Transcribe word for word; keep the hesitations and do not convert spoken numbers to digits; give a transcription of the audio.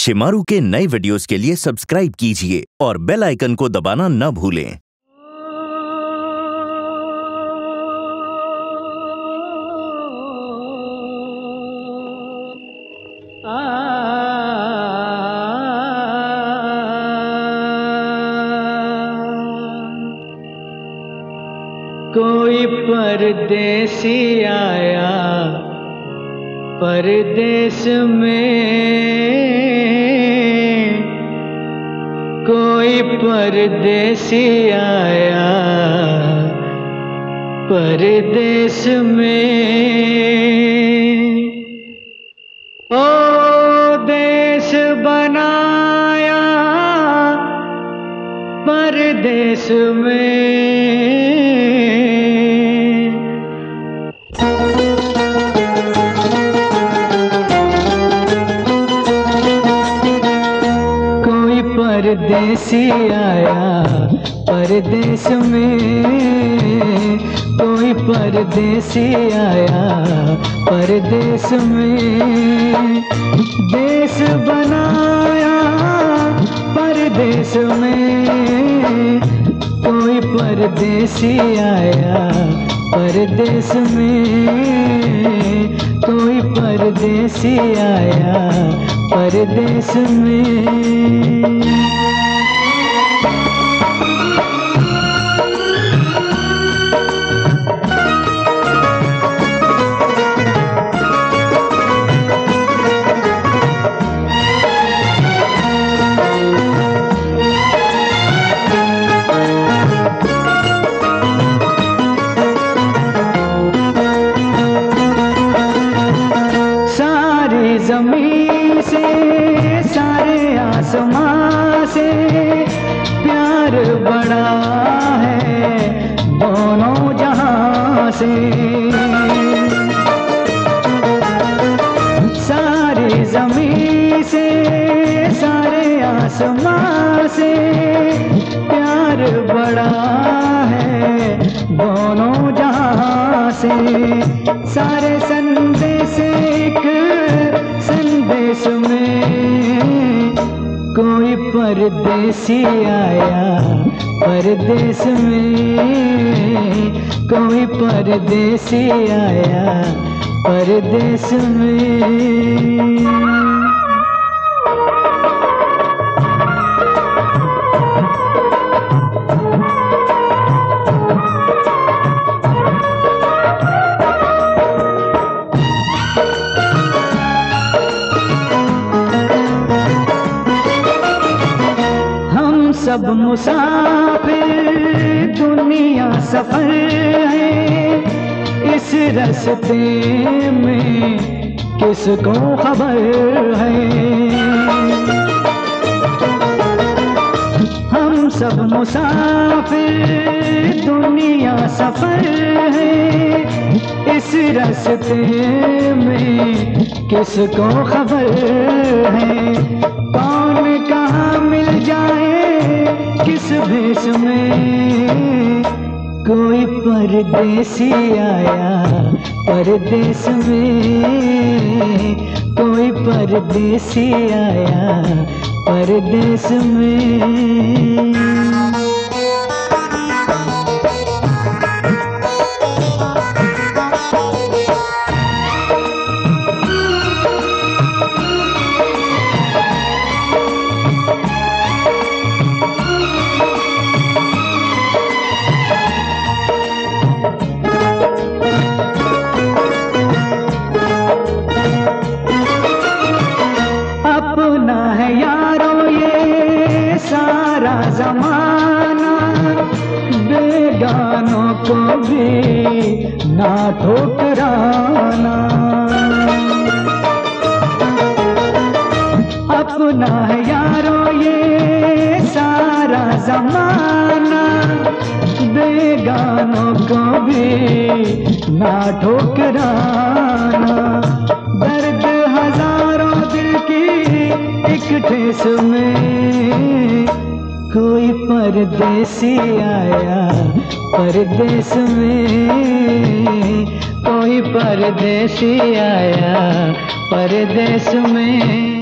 शिमारू के नए वीडियोस के लिए सब्सक्राइब कीजिए और बेल आइकन को दबाना न भूलें। कोई परदेसी आया परदेश में, कोई परदेसी आया परदेश में। ओ देश बनाया परदेश में, परदेसी आया परदेश में, कोई परदेसी आया परदेश में। देश बनाया परदेश में, कोई परदेसी आया परदेश में, कोई परदेसी आया परदेश में। ज़मीन से सारे आसमां से प्यार बड़ा है दोनों जहां से। सारी ज़मीन से सारे आसमां से प्यार बड़ा है दोनों जहां से। सारे संदेश एक संदेश में, कोई परदेसी आया परदेश में, कोई परदेसी आया परदेश में। सब मुसाफिर दुनिया सफर है, इस रास्ते में किसको खबर है। हम सब मुसाफिर दुनिया सफर है, इस रास्ते में किसको खबर है। कौन कहाँ मिल जाए किस भेष में, कोई परदेसी आया परदेश में, कोई परदेसी आया परदेश में। अपना है यारों ये सारा जमाना, बेगानों को भी ना ठुकराना। अपना है यारों ये सारा जमाना, बेगानों को भी ना ठुकराना। दर्द हजारों दिल की एक ठेस में, कोई परदेसी आया परदेश में, कोई परदेसी आया परदेश में।